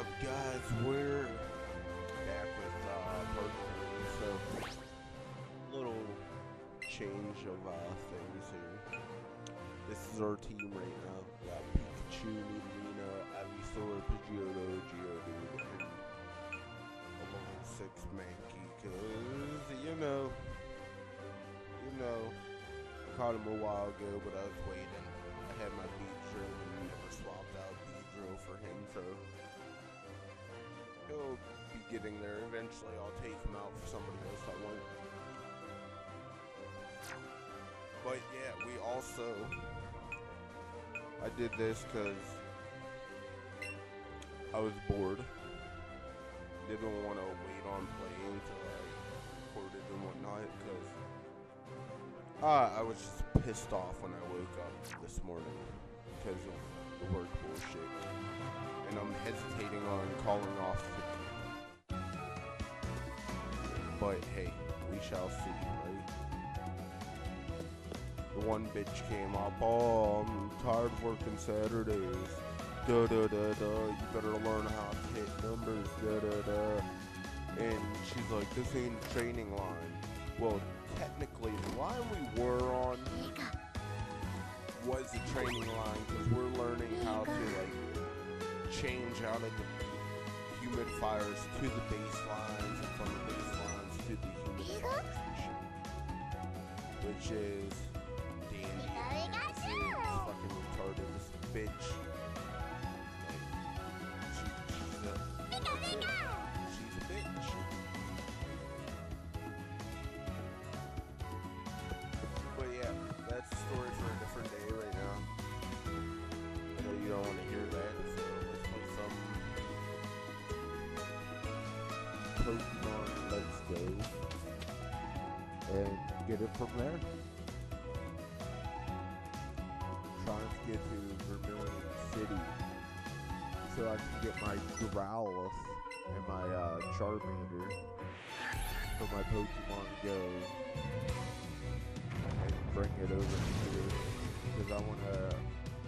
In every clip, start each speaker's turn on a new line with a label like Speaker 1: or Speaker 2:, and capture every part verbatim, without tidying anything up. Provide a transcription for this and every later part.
Speaker 1: up, guys? We're back with uh, part three. So, little change of uh, things here. This is our team right now. We got Pikachu, Nidorina, Ivysaur, Pidgeotto, Geodude, and a level six Mankey. Cause you know, you know, I caught him a while ago, but I was waiting. I had my Beedrill and never swapped out Beedrill for him, so he'll be getting there. Eventually, I'll take him out for somebody else I want. But yeah, we also, I did this because I was bored. Didn't want to wait on playing until I recorded and whatnot, because uh, I was just pissed off when I woke up this morning because of the work bullshit. And I'm hesitating on calling off. But hey, we shall see, right? The one bitch came up, oh, I'm tired of working Saturdays. Da da da da, you better learn how to hit numbers, da da da. And she's like, this ain't a training line. Well, technically, the line we were on was a training line because we're learning how to like change out of the humidifiers to the baselines and from the baselines to the humidifier station, which is dandy. It's fucking retarded. This bitch. But yeah, that's a story for a different day right now. I know you don't want to hear that, so let's play some Pokemon Let's Go and get it from there. I'm trying to get to Vermilion City so I can get my Growlithe and my uh, Charmander for my Pokemon Go and bring it over here because I want to.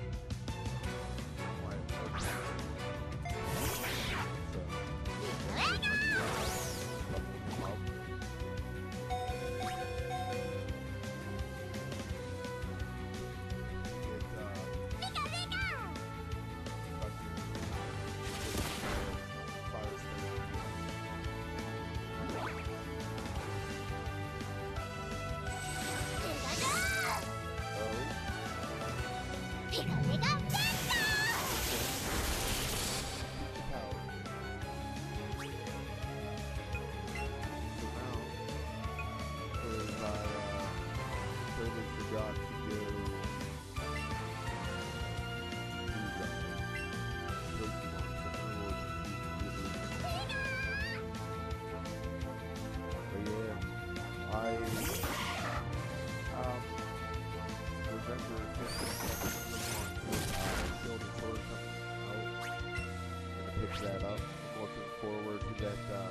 Speaker 1: That up. I'm looking forward to that uh,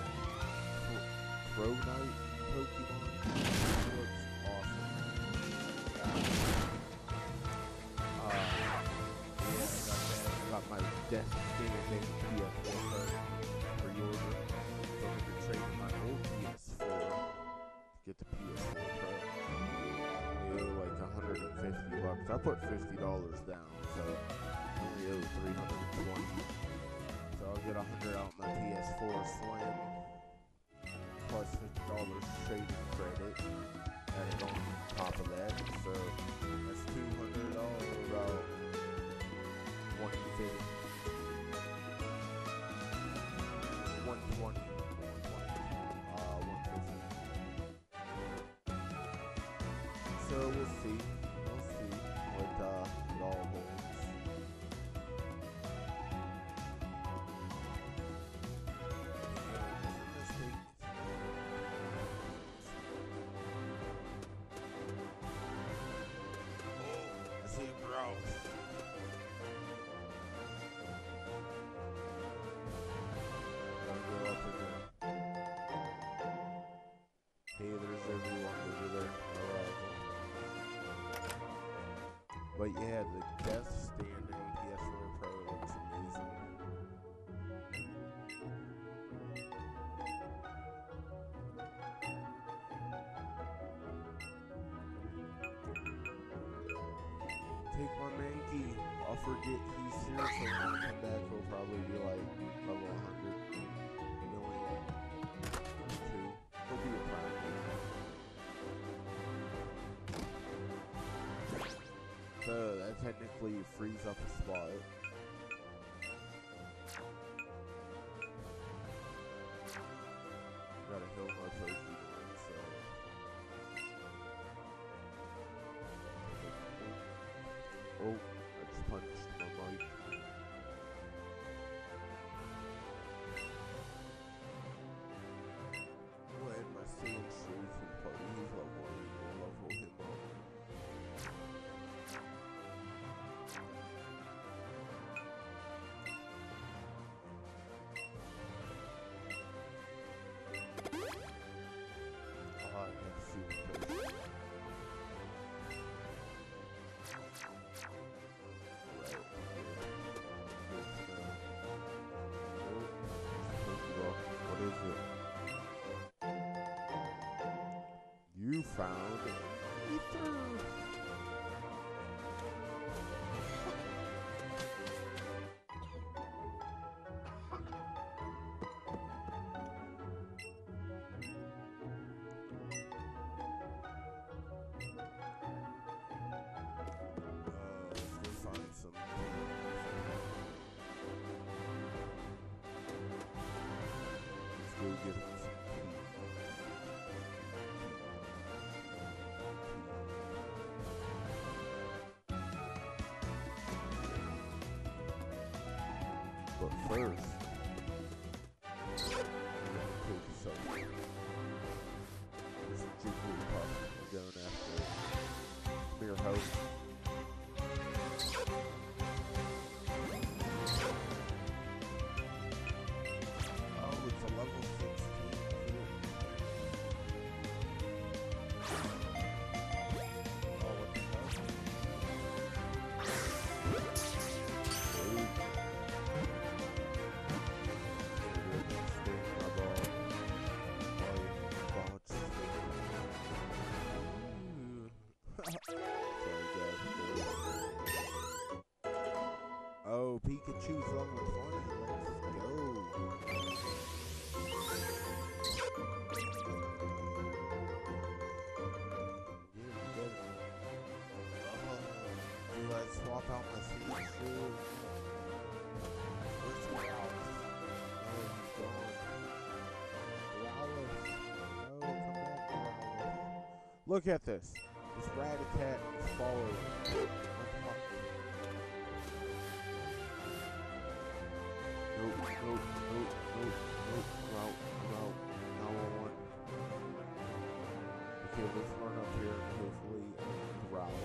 Speaker 1: Crow Knight Pokemon. It looks awesome. Uh, yeah, I got that. I got my Death Standing P S four card pre-order. So I'm going to trade in my old P S four to get the P S four Pro. I owe like one hundred fifty bucks. I put fifty dollars down, so I only owe three hundred twenty. So I'll get one hundred out my P S four Slim, plus fifty dollars trading credit added on top of that. So that's two hundred dollars, about one fifty, one twenty, uh, one fifty. So we'll see, we'll see what uh, it all holds. Hey, there's everyone over there. But yeah, the Death Standing P S four Pro looks amazing. take my Mankey. I'll forget he's here, so when I come back, he'll probably be like level one hundred million. Two. He'll be a prime. So that technically frees up a spot. Gotta heal my Pokemon, so. Oh, I just punched my mic. I'll add my same shoes and party. He's level one. We'll level him up. Ah, I have super potion. What is it? You found ether. Go get him some tea. But first, take something. This is Jigglypuff. We're going after it. Come here, host. Oh, Pikachu's level twenty. Let's go. Do I swap out my seed shoe? Where's Ralph? Oh, he's gone. Ralph. No, come back, Ralph. Look at this. This Ratatat is following. Nope, nope, nope, nope, nope, I'm out, I'm out, now I want. Okay, let's run up here and hopefully um, growl.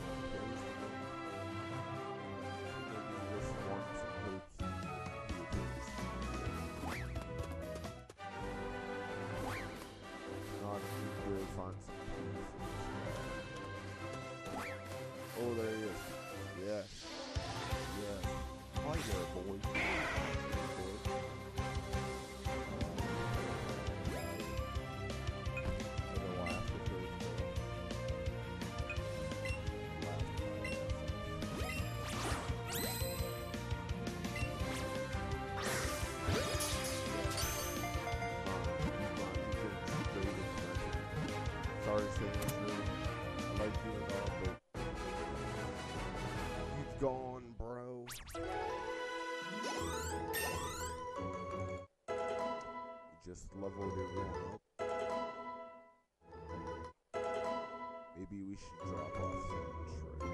Speaker 1: Maybe this wants some hopes. Not if we find some peace. Oh, there he is. Yes. Yes. Hi there, boy. Sorry, Sailor. I like you and all, but you've gone, bro. You just leveled everyone up. Maybe we should drop off some trade.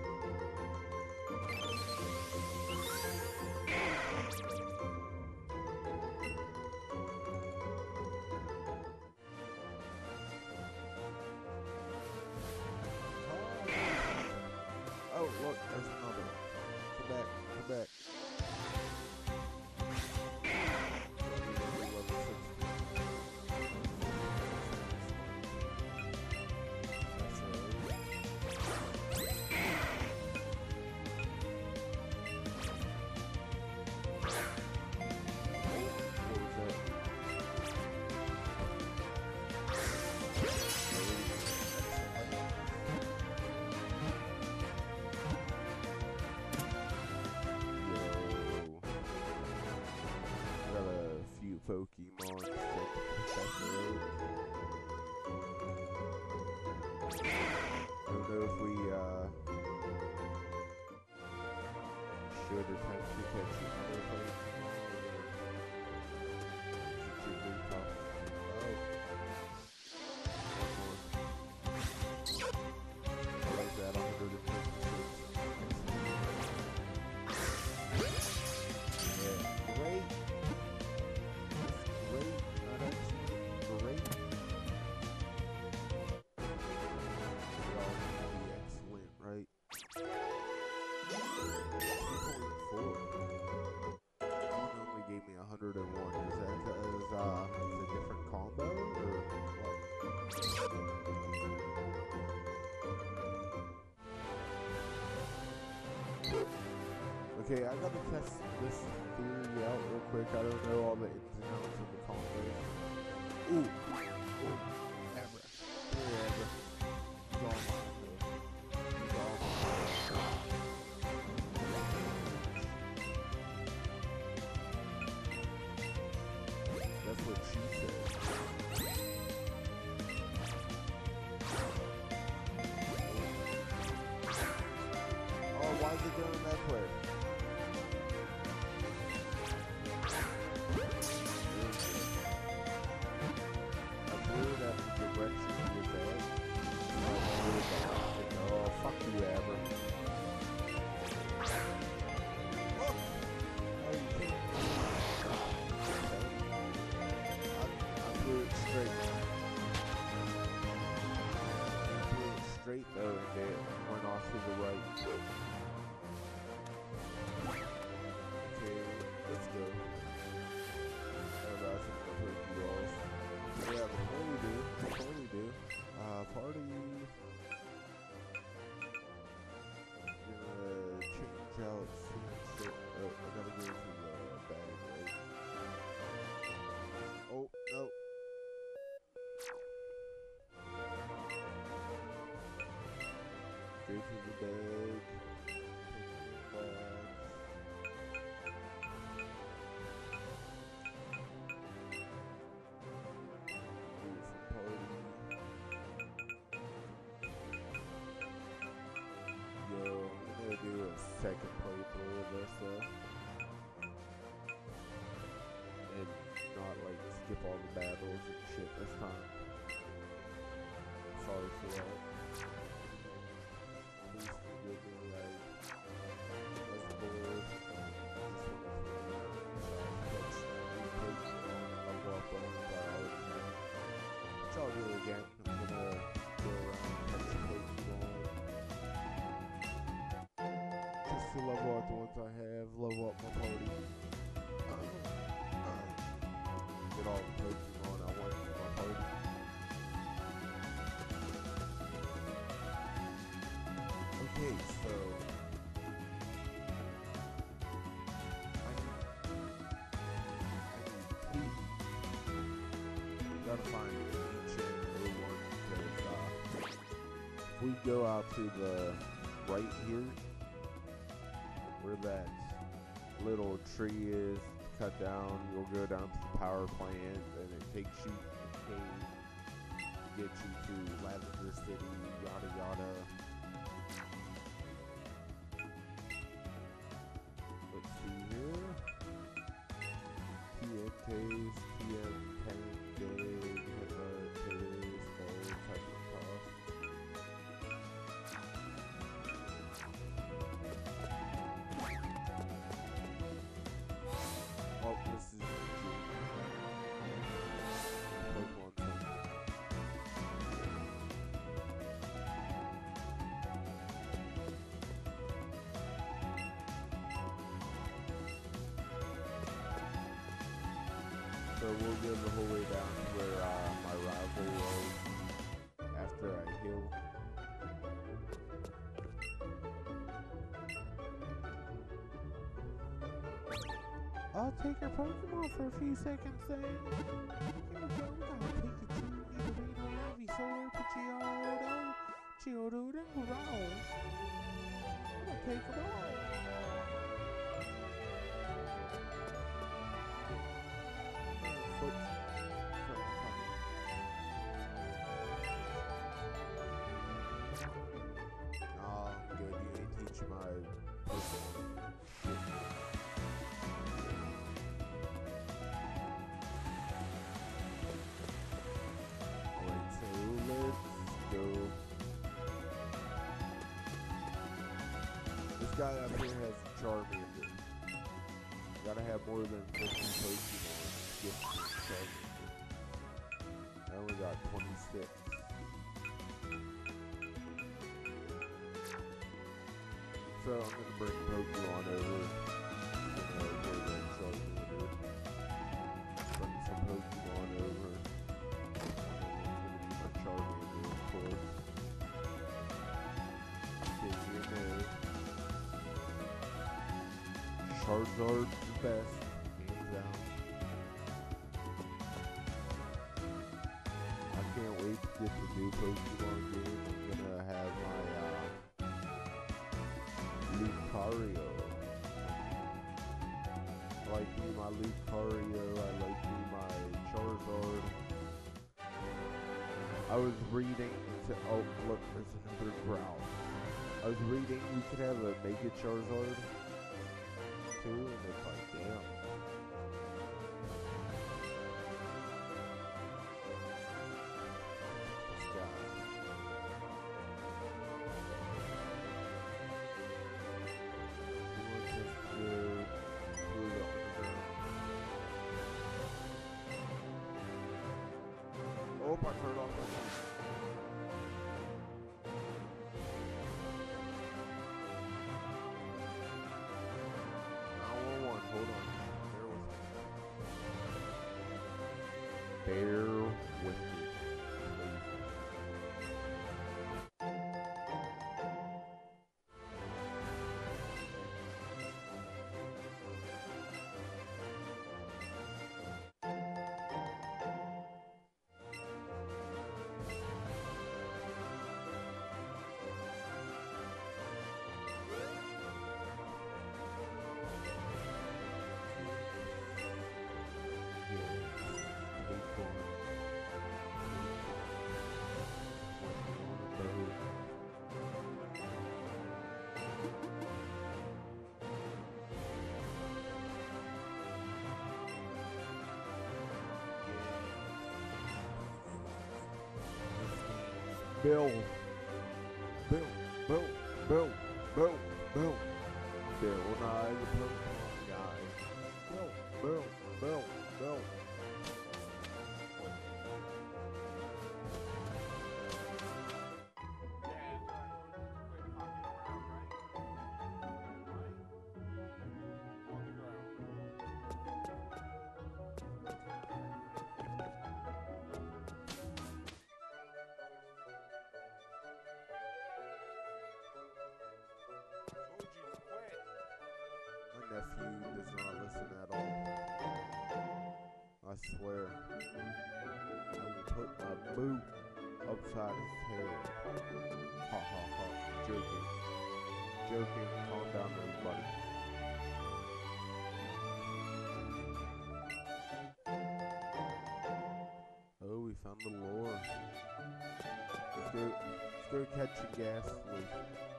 Speaker 1: Oh, look, there's another one. Come back, come back. That's right. I don't know if we uh, should attempt to catch another plate. I like that one hundred twenty-six. Yeah, great. Great. Not excellent. Great. They all need to be excellent, right? two point four. One only gave me one hundred one. Is that because uh, it's a different combo or what? Okay, I gotta test this theory out real quick. I don't know all the ins and outs of the combos. Ooh. Ooh. Abra. Here, Abra. He's all mine, though. He's all mine. That's what she said. Oh, why is it doing that way? Oh, fuck you, Abra. Oh, you can't. I, I blew it straight. I blew it straight though, and it went off to the right. Okay, let's go. Oh, that's some good balls. Yeah, before we do, before we do, uh, party. Gonna change out some shit. Oh, I gotta go to the bag, right? Oh, no. Go to the bag. Take the bags. Do a second playthrough of this though, and not like skip all the battles and shit this time. Sorry for that. Please forgive me, like, that's bored. I'll go up on the which I'll do again. I'm gonna go around and catch some Pokemon. Just to level up the ones I have, level up my party. Um, um, get all the Pokemon I want in my party. Okay, so I need, I need two. We gotta find each and every one because uh, if we go out to the right here, where that little tree is cut down, you'll go down to the power plant and it takes you to the cave to get you to Lavender City, yada yada. Let's see here. T M Ks, T M tank, Gig, Hitler, Tails, Gold, type of stuff. Oh, this is Pokemon Center. So we'll go the whole way down to where uh, my rival was after I heal. I'll take your Pokemon for a few seconds then. Here we go, we got Pikachu, Nidorino, Ivysaur, Pidgeotto, Geodude, and Growl. I'm gonna take them all. Foot. Alright, so let's go. This guy up here has a Charmander. Gotta have more than fifty Pokemon to get the Charmander. I only got twenty-six. So I'm gonna bring Pokemon over. Uh, for the Charmander. Bring some Pokemon over. One of them's gonna be my Charmander, of course. Because you know, Charizard's the best, hands down. I can't wait to get the new Pokemon game. I'm gonna have my uh, Lucario. I like me my Lucario. I like me my Charizard. I was reading. It's, oh look, there's another growl. I was reading you could have a Mega Charizard too, and it's like, damn. This guy. He wants us to go through the underground. Oh, I turned off my phone. Hold on. Bear with me. Bear with me. Bill, Bill, Bill, Bill, Bill, Bill, Bill, Nye the Pokemon guy. Bill, Bill, Bill, Bill. Nephew does not listen at all. I swear. I will put my boot upside his head. Ha ha ha. Joking. Joking. Calm down, everybody. Oh, we found the lore. Let's go, let's go catch a gas leak.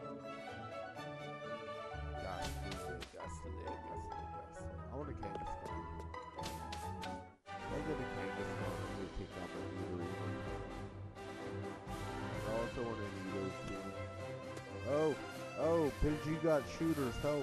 Speaker 1: Gas leak. Gas leak. Gas leak. I want a Kangaskhan. If I get a Kangaskhan, I'm gonna take out my Eatery. I also want an Eatery too. Oh, oh, Pidgey got shooters, help.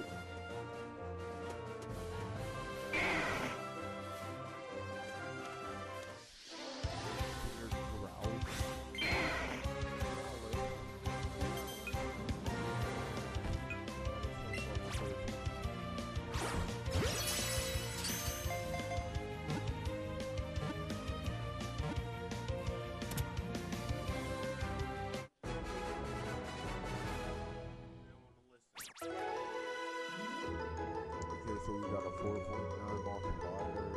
Speaker 1: So we got a four point nine multiplier,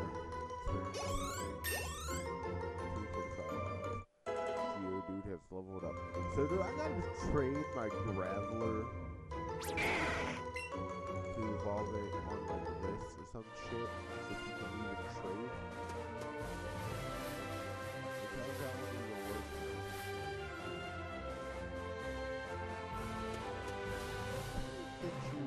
Speaker 1: Geodude has leveled up. So do I gotta trade my Graveler to evolve it on like this or some shit? If you can even trade? Because that won't even work. Pikachu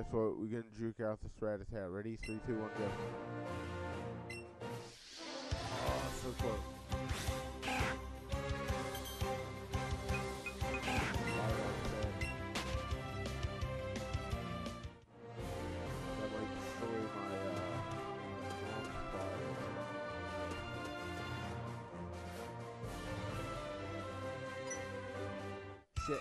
Speaker 1: Guess what? We gonna juke out the Stratus-Hat. Ready? Three, two, one, go. Oh, so close. That might destroy my uh shit.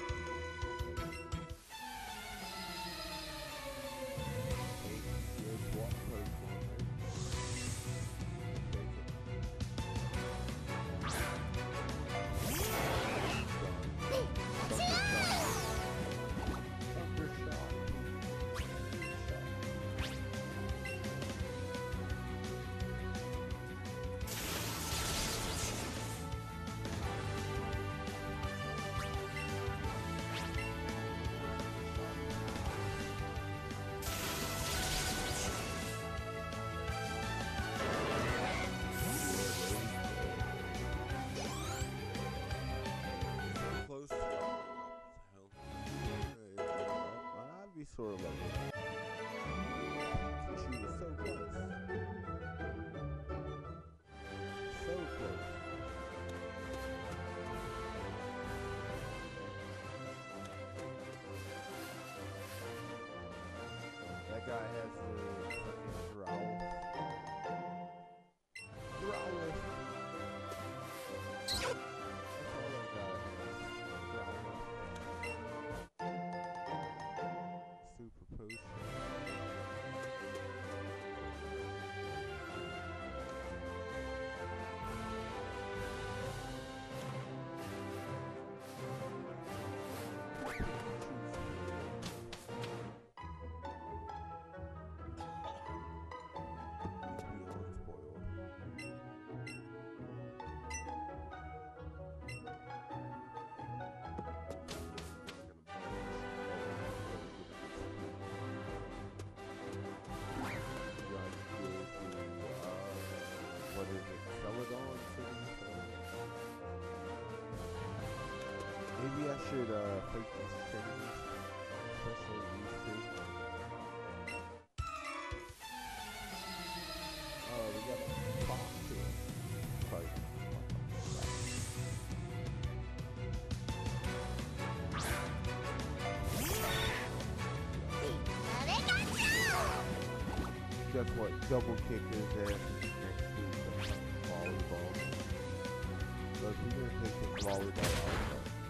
Speaker 1: Sort of like that. She was so close. So close. That guy has the fucking growl. Growl. That's all that guy has. Growl. Super potion. Maybe I should uh, fight these enemies, especially these two. Oh, we got a fox here. Fight. Guess what? Double kick his ass next to the volleyball. So if you're gonna take this volleyball out.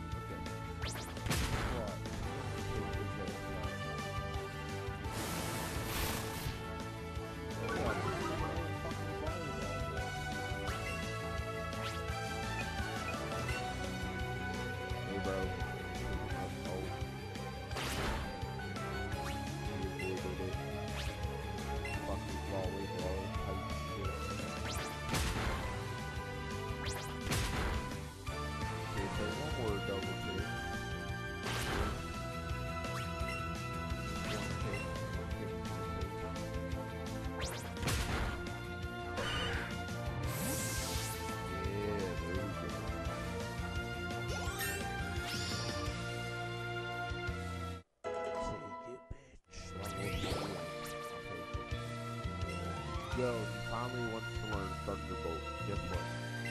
Speaker 1: Yo, he finally wants to learn Thunderbolt. Guess what?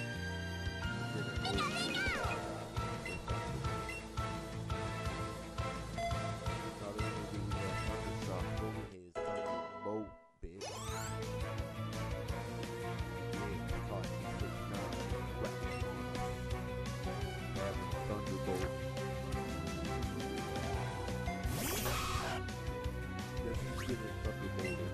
Speaker 1: Another movie that Thundershock over his Thunderbolt, bitch. Yeah, because he's sitting on the weapon. Having Thunderbolt. Guess he's getting Thunderbolted.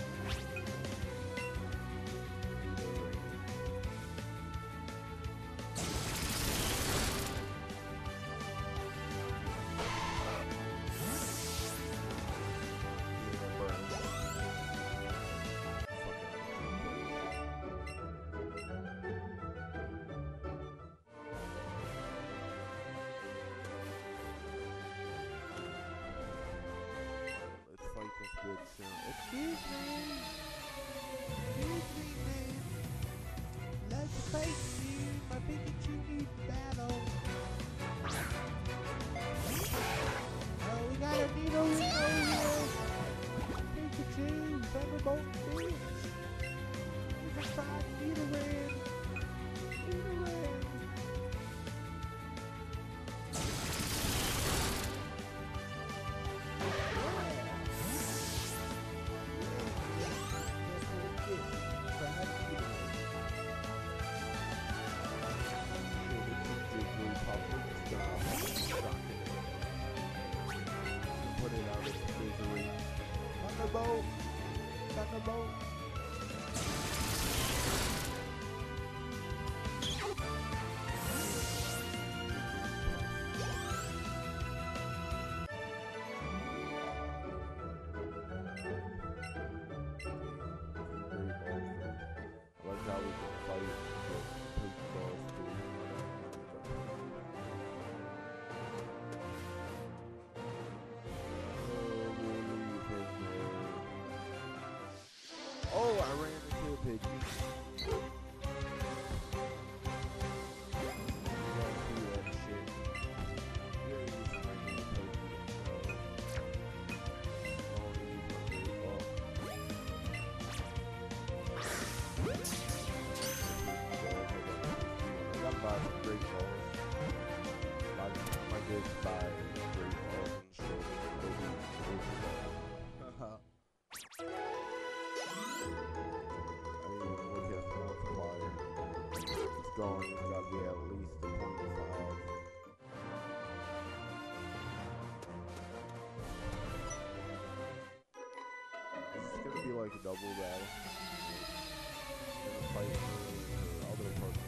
Speaker 1: Excuse me. Excuse me, man. Let's face you. My Pikachu needs battle. Oh, we got a needle here. Thunderbolt, bitch. He's a five Nidoran. Nidoran. Put it out of its misery. Thunderbolt! Thunderbolt! I like how we can fight with Pokeballs too. Oh, I ran into a piggy. You gotta see that shit. Yeah, he was ran into a piggy. Oh, oh, he was a big ball. I gotta buy some great balls. By the time I get to buy great balls and shit, it'll be Haha. It's going, it's got to be at least a point five. This is going to be like a double battle. I'm going to fight for other partners.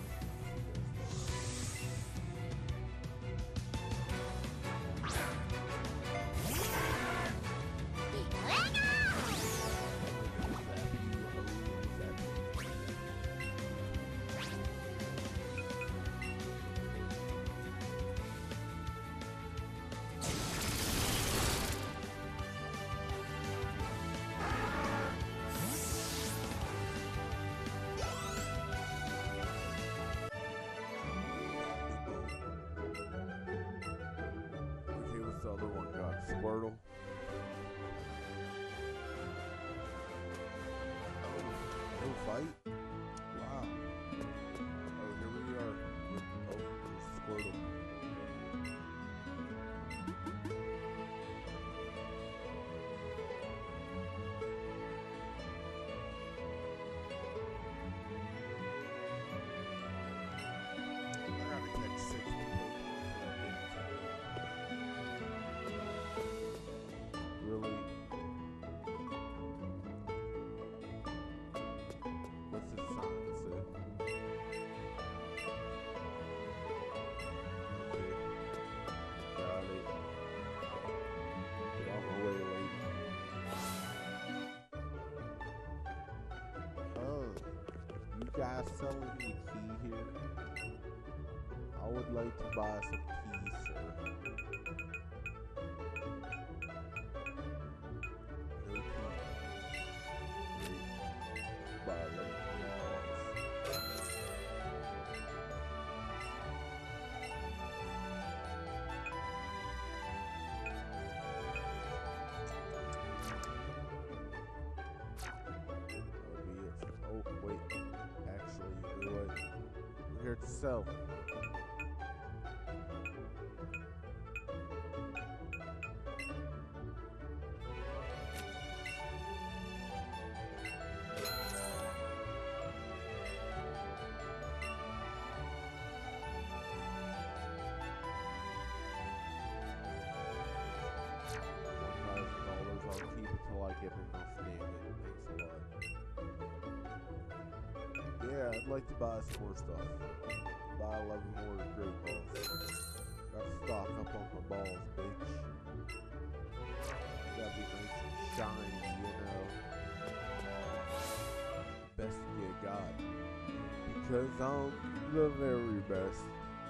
Speaker 1: The other one got Squirtle. Oh, no fight? Wow. Oh, here we are with, oh, there's Squirtle. I gotta catch six people. Really? What's this sign say? Okay. Got it. Get out my way, lady. Oh, you guys selling me a key here? I would like to buy some keys, sir. Oh, wait. Actually, you know what? We're here to sell. I'll keep it till I get enough damage. Thanks a lot. Yeah, I'd like to buy some more stuff. Buy eleven more great balls. Gotta stock up on my balls, bitch. Gotta be nice and shiny, you know. Best you got. Because I'm the very best.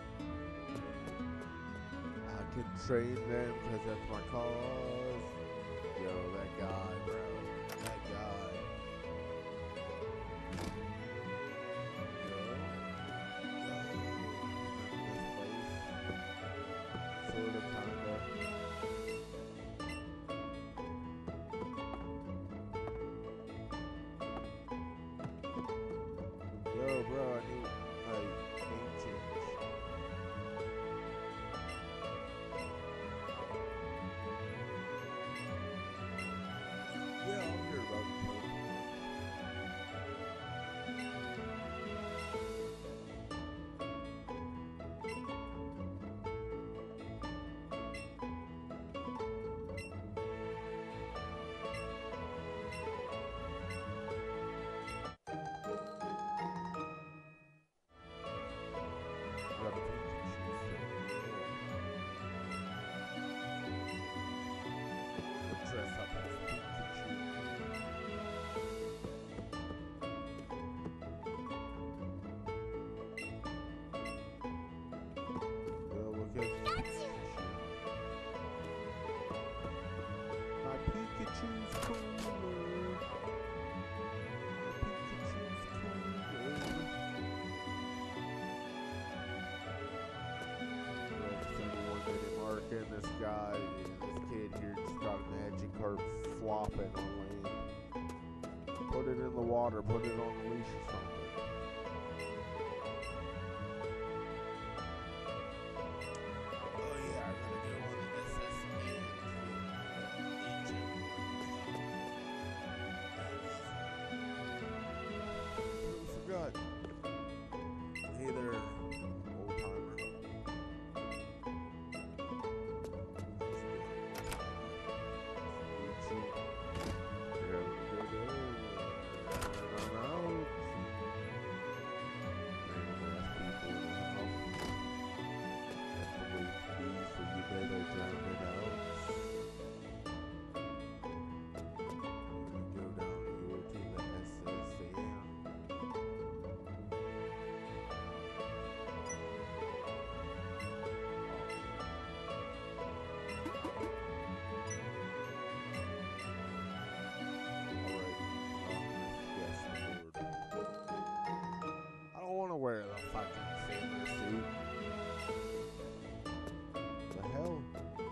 Speaker 1: I can train them because that's my cause. Yo, that guy, bro. That guy. Yo. Yo. This place. Sorta, kinda. this guy, this kid here just got a magic carp flopping on land. Put it in the water, put it on a leash or something. Oh yeah, I gotta go on the S S I forgot. Hey there, old timer. Wear the fucking sailor suit. The hell?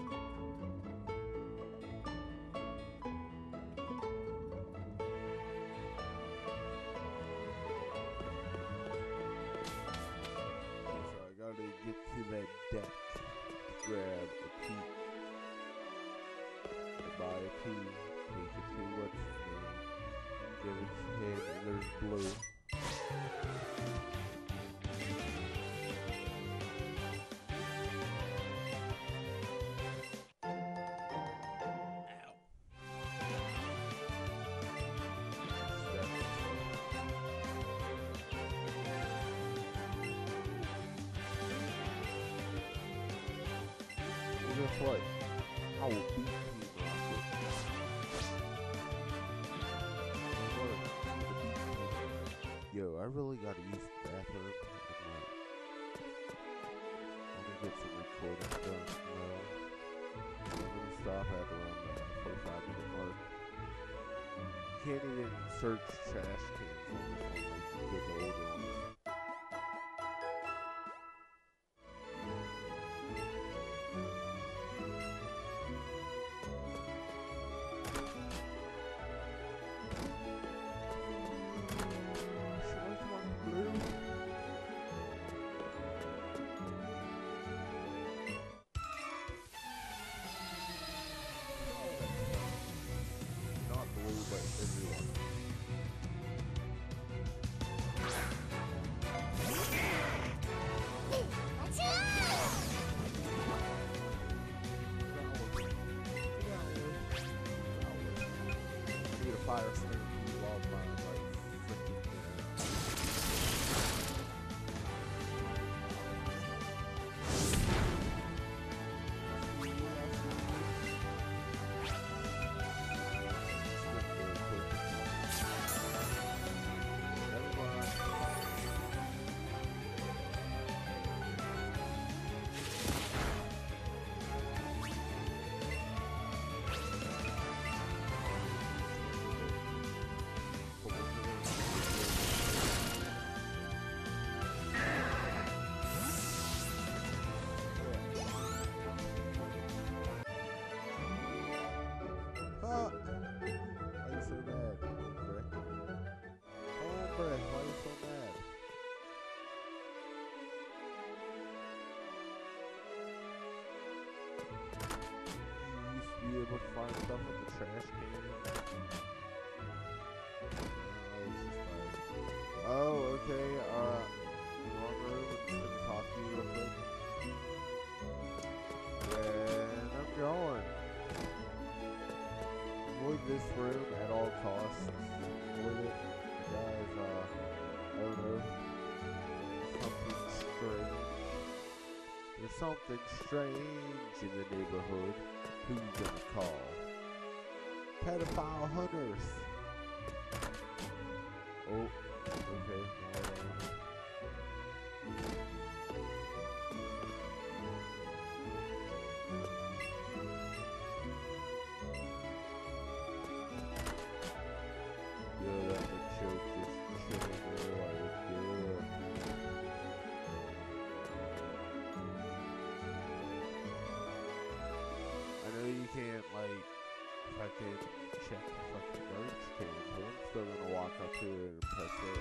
Speaker 1: So I gotta get to that deck to grab a key. To buy a key. Pikachu, what's his name? Give it to him, and there's blue. Guess what? I will beat Team Rocket. Yo, I really gotta use the bathroom. I'm gonna get some recording done. No. I'm gonna stop at around the forty-five minute mark. You can't even search trash cans on this one like you could the older ones. Fire snake, you love my like freaking be able to find stuff in the trash can. Uh, oh, okay. Uh, wrong room. I'm just gonna talk to you real quick. And I'm going. Avoid this room at all costs. Avoid it. Guys, uh, I don't know. Something strange. There's something strange in the neighborhood. Who you gonna call? Pedophile hunters. Oh, okay. Yeah, that choke just chilling there like, yeah. can't, like, fucking check the fucking garbage can, but I'm still gonna walk up here and press it.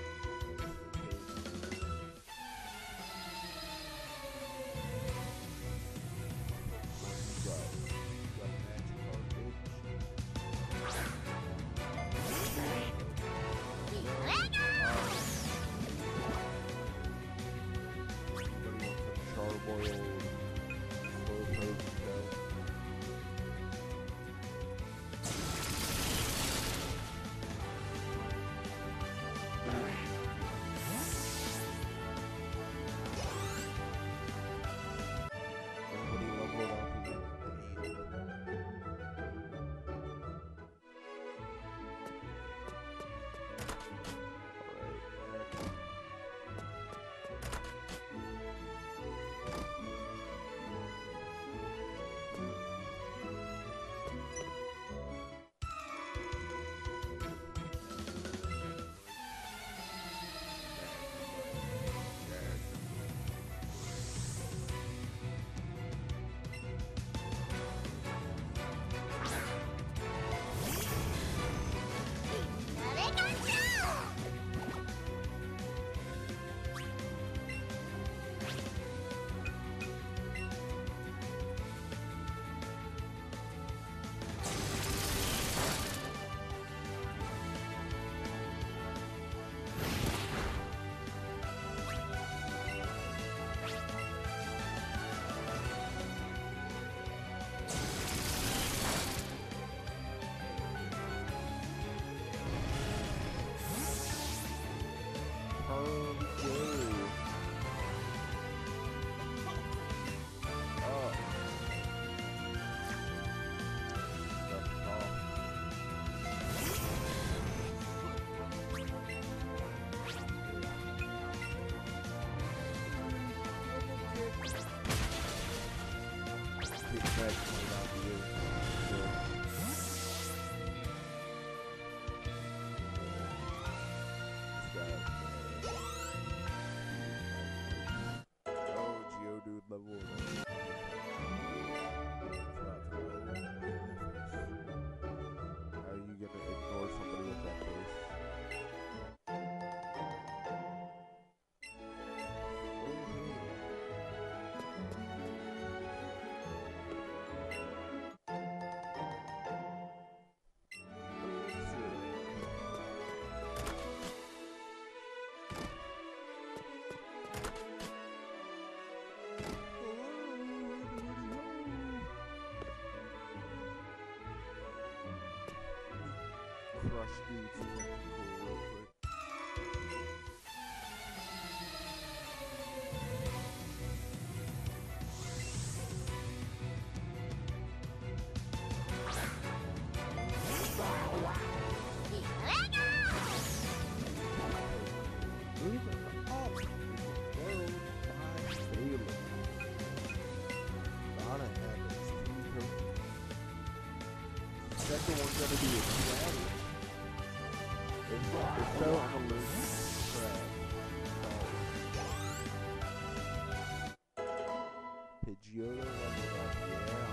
Speaker 1: Crush dudes is like cool real quick. Second one's gonna be a crab. It's, it's so I'm allergic to crab. Pidgeotto leveled up, yeah.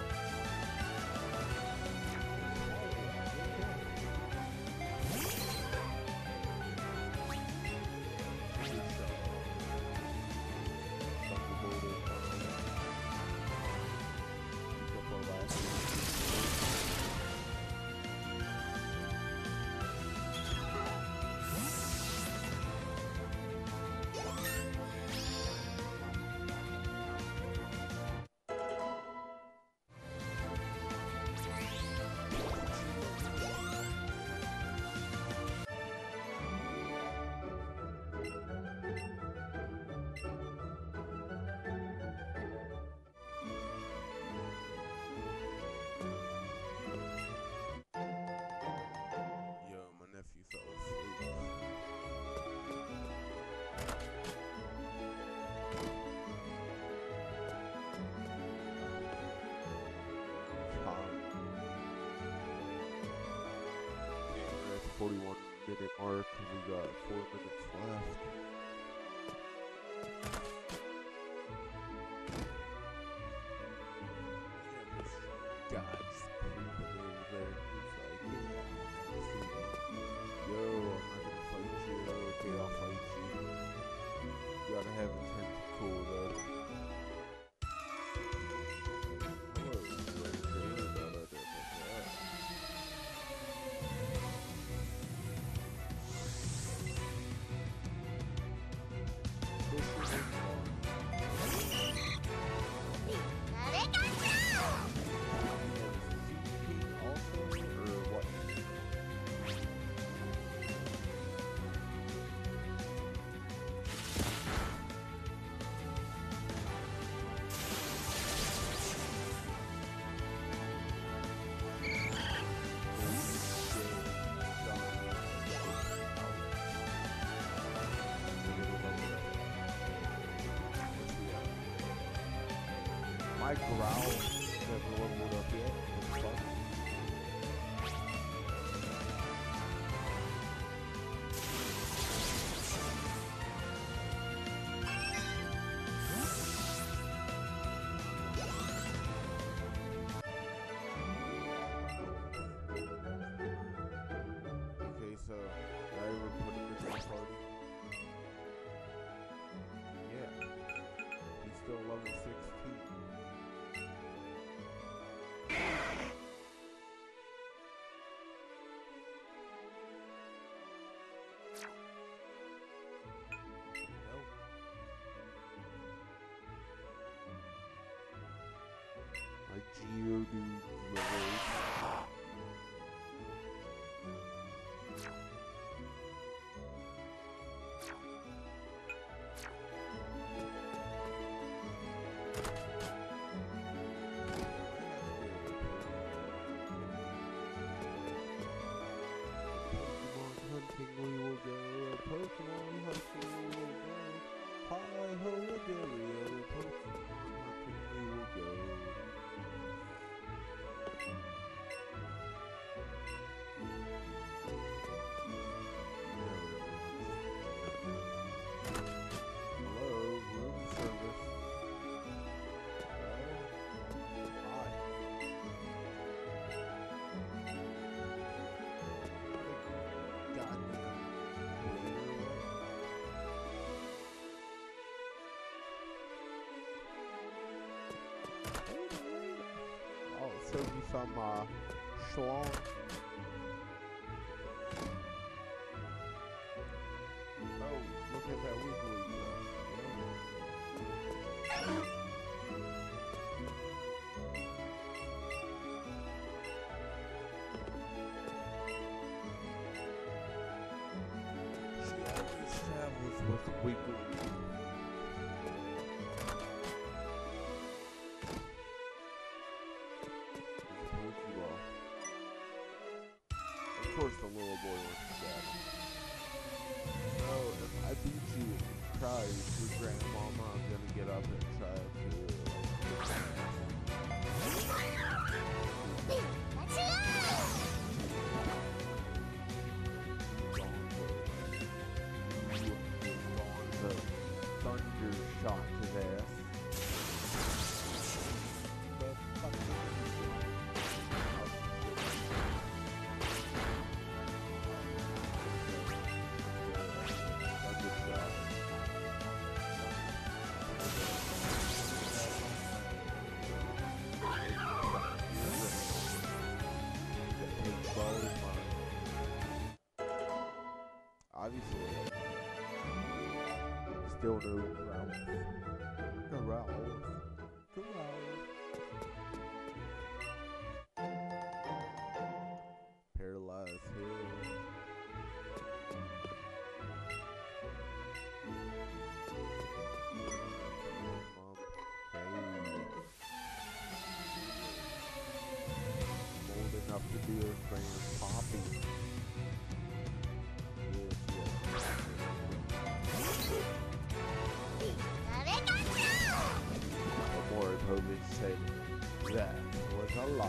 Speaker 1: forty-one minute mark, and we got four minutes left. Yeah, this God's My growl never leveled up yet. What the fuck? Okay, so did I ever put him in my party? Yeah. He's still level sixteen. Nope. My Geodude level. We will go, Pokemon hunting we will go, hi ho Dario, Pokemon hunting we will go. Hello, room service. Hello? Hi. Goddamn. Oh, serve you some uh, schlong. Oh, look at that wiggly stuff. She always travels with wiggly. Of course the little boy wants to stab him. So, if I beat you and you cry, your grandmama, I'm gonna get up and try to... Thunder shot his ass. But fuck obviously, still no rounds. No rounds. No rounds. Paralyzed here. Mom. Hey. Old enough to be a friend, Poppy. Somemore probably said that was a lot.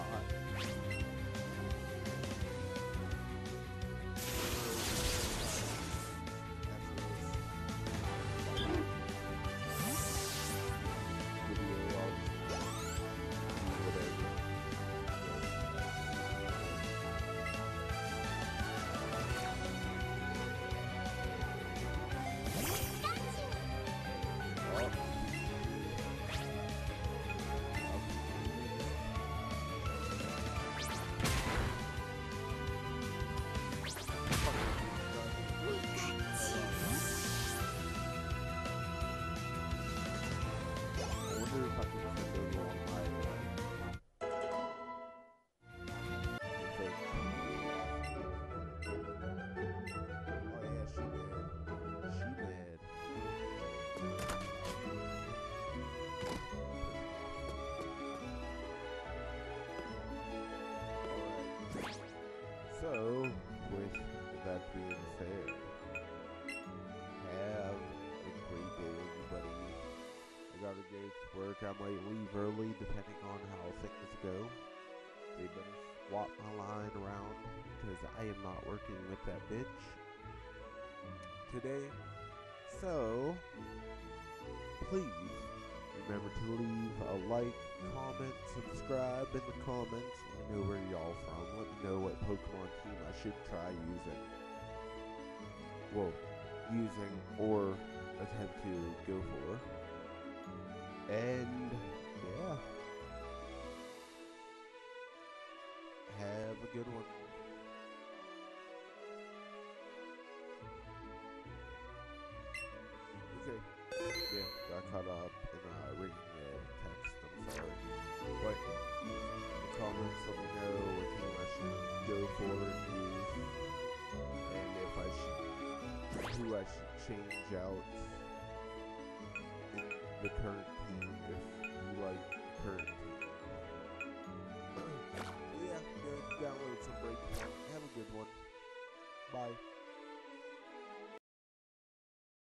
Speaker 1: gotta go to work. I might leave early depending on how things go. They better swap my line around because I am not working with that bitch today. So, please remember to leave a like, comment, subscribe in the comments. Let me know where y'all from. Let me know what Pokemon team I should try using. Well, using or attempt to go for. And, yeah. Have a good one. Okay. Yeah, got caught up in a ringing uh, text. I'm sorry. But in the comments, let me know what team I should go for and use, and if I should, who I should change out in the current team if you like the current team. But yeah, go download some breakpoint. Have a good one. Bye.